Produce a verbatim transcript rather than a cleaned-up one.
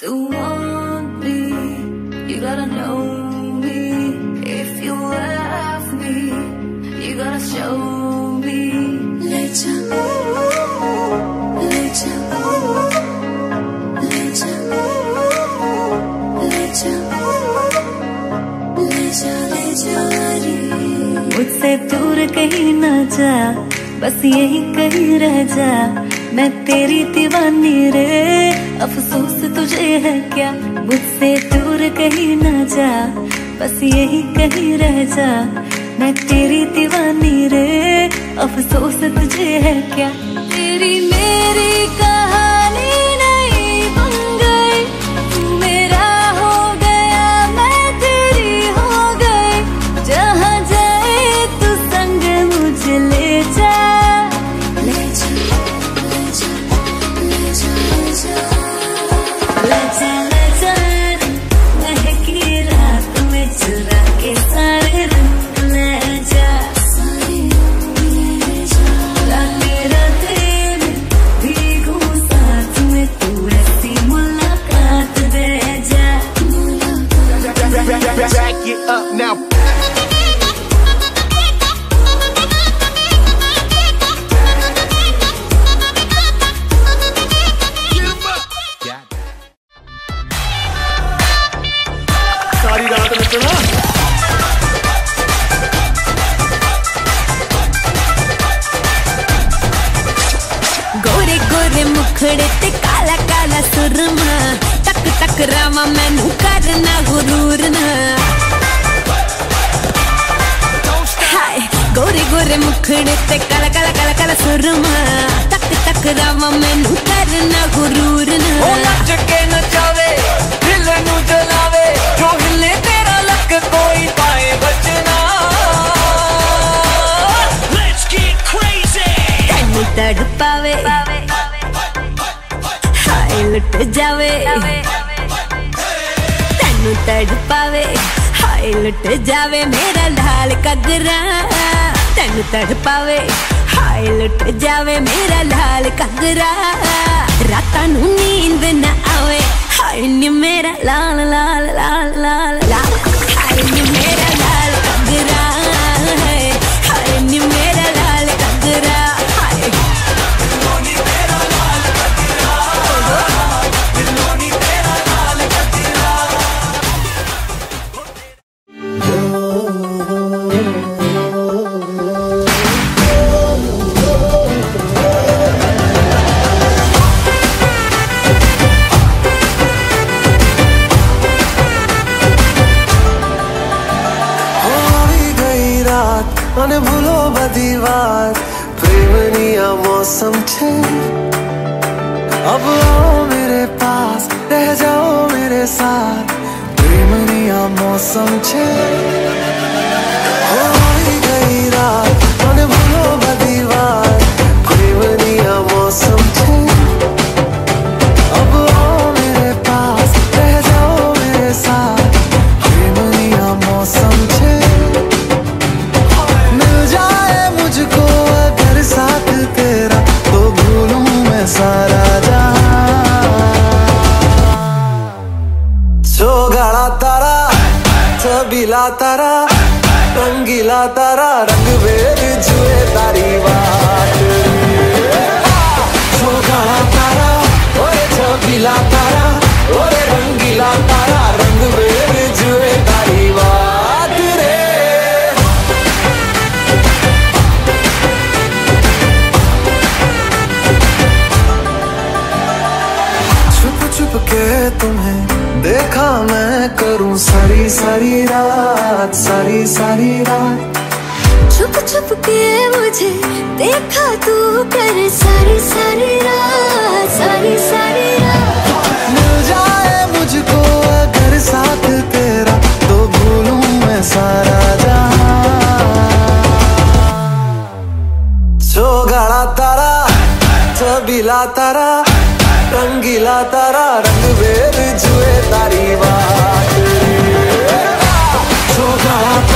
To want me, you gotta know me. If you love me, you gotta show me. Let ya, let ya, let ya, let ya, let ya, let ya. मुझसे दूर कहीं ना जा, बस यही कहीं रह जा। मैं तेरी दीवानी रे, अफसोस तुझे है क्या। मुझसे दूर कहीं ना जा, बस यही कहीं रह जा। मैं तेरी दीवानी रे, अफसोस तुझे है क्या। तेरी मेरी कहानी नहीं बन गई, तू मेरा हो गया, मैं तेरी हो गई। जहाँ जाए तू संग मुझे ले जा, ले जा, ले जा, ले जा, ले जा, ले जा, महकी रात में चुरा के सारे रंग ले जा, राते राते में भीगू साथ में, तू ऐसी मुलाकात दे जा। Back it up now. सारी रात नचना। गोरे गोरे मुखड़े ते काला काला सुरमा, टक टक रामा मैनू करना गुरूर ना। हाय गोरे गोरे मुखड़े ते काला काला काला काला सुरमा, टक टक रामा मैनू करना गुरूर ना। ओ नच के नचावे, दिल नू जलावे, जो हिले तेरा लक कोई पाए बचना। Let's get crazy। तैनू तड़पावे, हाय लुट जावे। तैनू तड़पावे, हाय लुट जावे मेरा लाल घगरा। तैनू तड़पावे, हाय लुट जावे मेरा लाल घगरा। रातां नू नींद न आवे, हाय नी मेरा लाल लाल लाल लाल लाल। हाय नी मेरा लाल घगरा, हाय नी मेरा लाल घगरा। हाय અને ભૂલો બધી વાત, પ્રેમની આ मौसम छे। अब आओ मेरे पास, रह जाओ मेरे साथ, प्रेमनी आ मौसम छे। हो गई रात અને ભૂલો બધી વાત, प्रेमनी आ मौसम छे। अब आओ मेरे पास, रह जाओ मेरे साथ, प्रेमनी आ मौसम छे। मुझको अगर साथ तेरा, तो भूलूं मैं सारा जहां। चौगाड़ा तारा, छबीला तारा, रंगीला तारा, रंग बेर जुए तारी बात। चौगाड़ा तारा, ओए छबीला तारा, ओए रंगीला तारा, रंग बेर जुए तारी बात रे। छुप के तुम्हें देखा मैं करूं सारी सारी रात, सारी सारी रात। छुप छुप के मुझे देखा तू कर सारी सारी रात, सारी सारी रात। मिल जाए मुझको अगर साथ तेरा, तो भूलूं मैं सारा जहां। चौगाड़ा तारा, छबीला तारा, रंगीला तारा, रंग बेर जुए तारी बात। चौगाड़ा